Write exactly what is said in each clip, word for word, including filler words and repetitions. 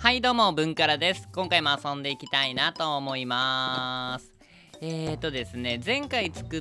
はいどうも、文からです。今回も遊んでいきたいなと思います。えーとですね、前回作った、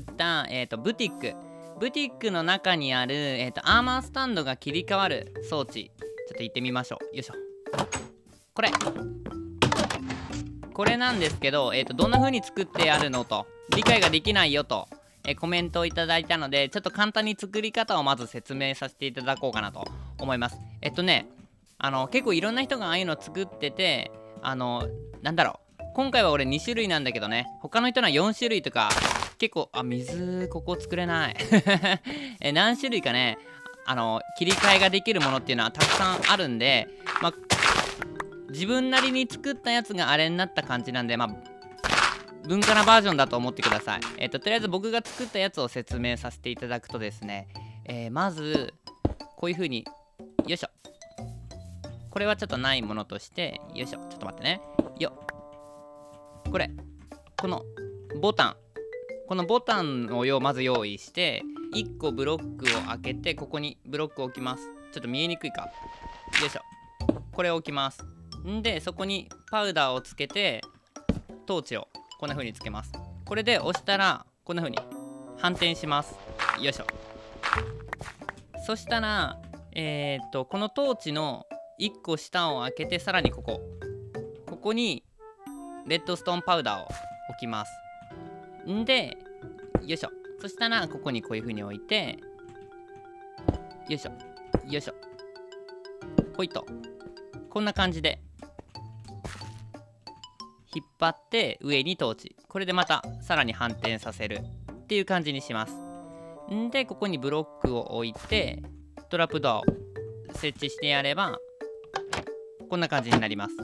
えーとブティック。ブティックの中にある、えーとアーマースタンドが切り替わる装置。ちょっと行ってみましょう。よいしょ。これ。これなんですけど、えーとどんな風に作ってあるのと、理解ができないよと、えーコメントをいただいたので、ちょっと簡単に作り方をまず説明させていただこうかなと思います。えっとね、あの結構いろんな人がああいうの作ってて、あのなんだろう、今回は俺に種類なんだけどね、他の人のはよん種類とか、結構、あ、水ここ作れないえ何種類かね、あの切り替えができるものっていうのはたくさんあるんで、まあ、自分なりに作ったやつがあれになった感じなんで、まあ文化なバージョンだと思ってください。えっととりあえず僕が作ったやつを説明させていただくとですね、えー、まずこういう風に、よいしょ、これはちょっとないものとして、よいしょ、ちょっと待ってね。よっ。これ、このボタン。このボタンをよまず用意して、いっこブロックを開けて、ここにブロックを置きます。ちょっと見えにくいか。よいしょ。これを置きます。んで、そこにパウダーをつけて、トーチをこんな風につけます。これで押したら、こんな風に反転します。よいしょ。そしたら、えー、っと、このトーチのいっこ下を開けて、さらにここここにレッドストーンパウダーを置きます。んで、よいしょ。そしたらここにこういう風に置いて、よいしょよいしょ、ほいと、こんな感じで引っ張って上にトーチ、これでまたさらに反転させるっていう感じにします。んで、ここにブロックを置いてトラップドアを設置してやればこんな感じになります。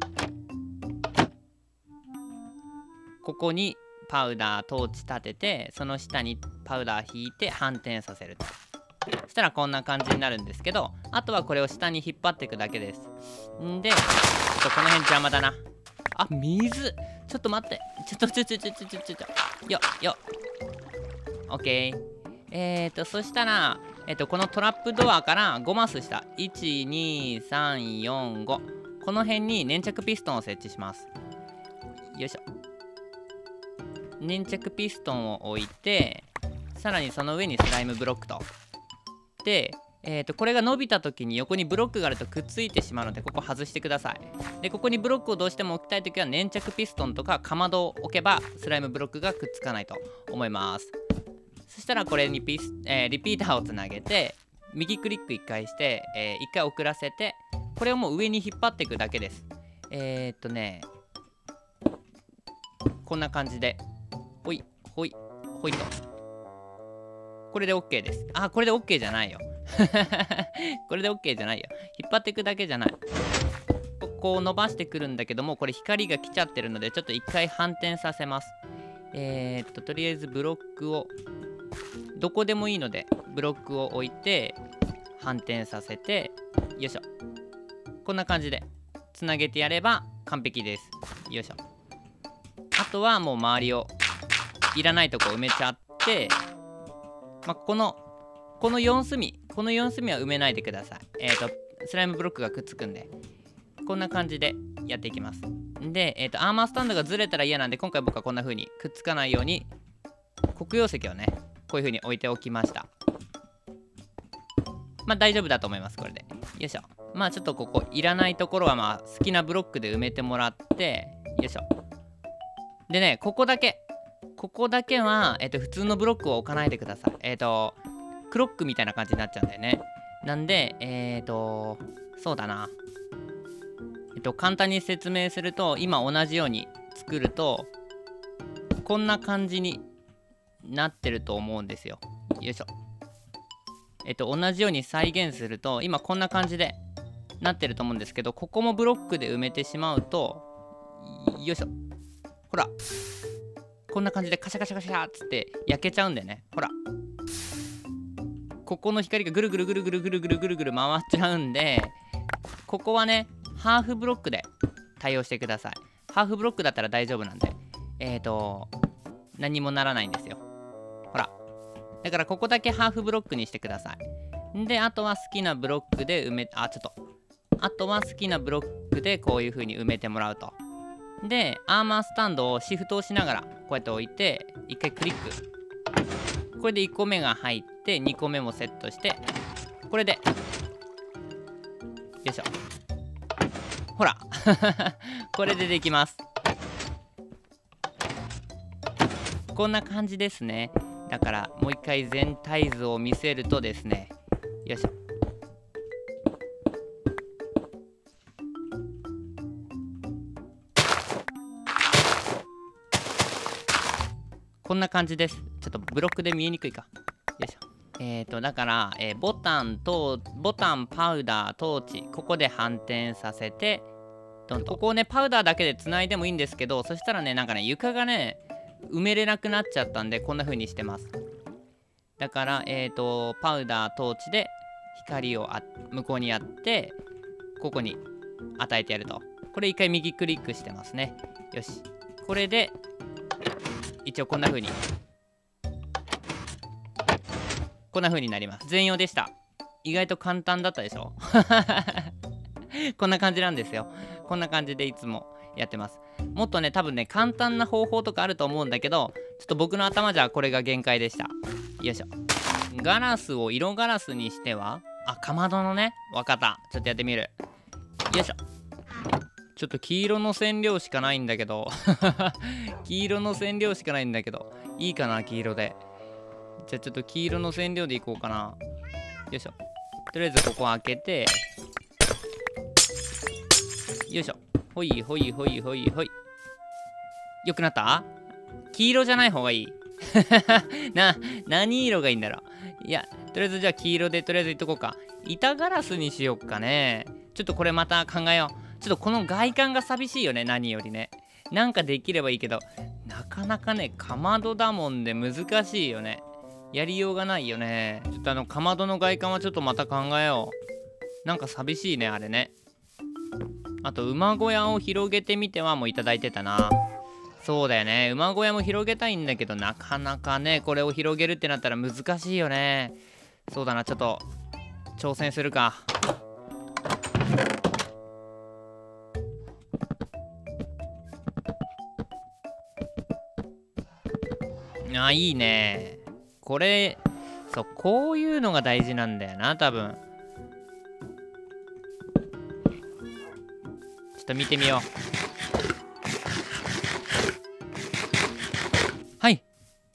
ここにパウダートーチ立てて、その下にパウダー引いて反転させると。そしたらこんな感じになるんですけど、あとはこれを下に引っ張っていくだけです。んで、ちょっとこの辺邪魔だな。あ、水、ちょっと待って、ちょっとちょちょちょちょちょちょちょよよ OK。 えーとそしたら、えっとこのトラップドアからごマス下、いちにさんよんご、この辺に粘着ピストンを設置します。よいしょ。粘着ピストンを置いて、さらにその上にスライムブロックと。で、えー、とこれが伸びた時に横にブロックがあるとくっついてしまうので、ここ外してください。で、ここにブロックをどうしても置きたい時は粘着ピストンとかかまどを置けばスライムブロックがくっつかないと思います。そしたらこれにピス、えー、リピーターをつなげて、右クリックいっかいして、えー、いっかい遅らせて、これをもう上に引っ張っていくだけです。えー、っとねこんな感じでほいほいほいと、これで OK です。あ、これで OK じゃないよこれで OK じゃないよ。引っ張っていくだけじゃない。こう伸ばしてくるんだけども、これ光が来ちゃってるので、ちょっと一回反転させます。えー、っととりあえずブロックをどこでもいいのでブロックを置いて反転させて、よいしょ、こんな感じでつなげてやれば完璧です。よいしょ。あとはもう周りをいらないとこ埋めちゃって、まあ、このこのよん隅、このよん隅は埋めないでください。えっとスライムブロックがくっつくんで、こんな感じでやっていきます。で、えっとアーマースタンドがずれたら嫌なんで、今回僕はこんな風にくっつかないように黒曜石をね、こういう風に置いておきました。まあ大丈夫だと思います、これで。よいしょ。まあちょっとここいらないところはまあ好きなブロックで埋めてもらって、よいしょ。でね、ここだけここだけは、えっと、普通のブロックを置かないでください。えっと、クロックみたいな感じになっちゃうんだよね。なんで、えっと、そうだな。えっと、簡単に説明すると、今同じように作ると、こんな感じになってると思うんですよ。よいしょ。えっと、同じように再現すると、今こんな感じでなってると思うんですけど、ここもブロックで埋めてしまうと、よいしょ。ほら。こんな感じでカシャカシャカシャっつって焼けちゃうんだよね。ほら、ここの光がぐるぐるぐるぐるぐるぐるぐるぐる回っちゃうんで、ここはねハーフブロックで対応してください。ハーフブロックだったら大丈夫なんで、えーと何もならないんですよ。ほら、だからここだけハーフブロックにしてください。で、あとは好きなブロックで埋め、あ、ちょっとあとは好きなブロックでこういう風に埋めてもらうと。でアーマースタンドをシフトをしながらこうやって置いていっかいクリック。これでいっこめが入ってにこめもセットして、これでよいしょ、ほらこれでできます。こんな感じですね。だからもう一回全体図を見せるとですね、よいしょ、こんな感じです。ちょっとブロックで見えにくいか。よいしょ。えーと、だから、えー、ボタンと、ボタン、パウダー、トーチ、ここで反転させて、どんと。ここをね、パウダーだけで繋いでもいいんですけど、そしたらね、なんかね、床がね、埋めれなくなっちゃったんで、こんな風にしてます。だから、えーと、パウダー、トーチで光をあ向こうにやって、ここに与えてやると。これ一回右クリックしてますね。よし。これで、一応こんな風にこんな風になります。全容でした。意外と簡単だったでしょこんな感じなんですよ。こんな感じでいつもやってます。もっとね多分ね簡単な方法とかあると思うんだけど、ちょっと僕の頭じゃこれが限界でした。よいしょ。ガラスを色ガラスにしては、あ、かまどのね、わかった。ちょっとやってみる。よいしょ。ちょっと黄色の染料しかないんだけど黄色の染料しかないんだけどいいかな、黄色で。じゃあちょっと黄色の染料でいこうかな。よいしょ。とりあえずここ開けて、よいしょ。ほいほいほいほいほい。よくなった？黄色じゃない方がいいな、何色がいいんだろう。いや、とりあえずじゃあ黄色でとりあえずいっとこうか。板ガラスにしよっかね。ちょっとこれまた考えよう。ちょっとこの外観が寂しいよね、何よりね。なんかできればいいけど、なかなかね、かまどだもんで難しいよね。やりようがないよね。ちょっとあの、かまどの外観はちょっとまた考えよう。なんか寂しいね、あれね。あと、馬小屋を広げてみてはもういただいてたな。そうだよね。馬小屋も広げたいんだけど、なかなかね、これを広げるってなったら難しいよね。そうだな、ちょっと、挑戦するか。あ、いいね。これ、そう、こういうのが大事なんだよな、多分。ちょっと見てみよう。はい。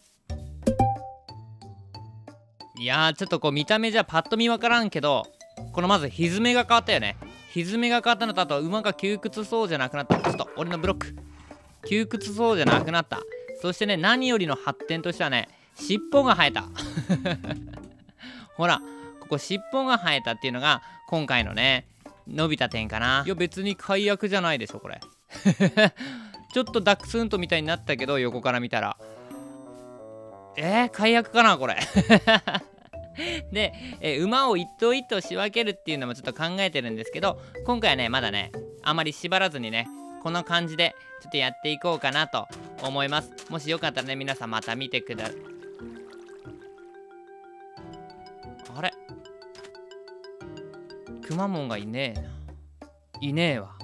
いやー、ちょっとこう見た目じゃパッと見わからんけど、このまずひずめが変わったよね。ひずめが変わったのと、あと馬が窮屈そうじゃなくなった。ちょっと俺のブロック。窮屈そうじゃなくなった。そしてね、何よりの発展としてはね、尻尾が生えたほら、ここ尻尾が生えたっていうのが今回のね、伸びた点かな。いや別に解約じゃないでしょこれちょっとダックスントみたいになったけど、横から見たらえー、解約かなこれで、えー、馬を一頭一頭仕分けるっていうのもちょっと考えてるんですけど、今回はねまだねあまり縛らずにね、この感じでちょっとやっていこうかなと思います。もしよかったらね、皆さんまた見てください。あれ、くまモンがいねえな。いねえわ。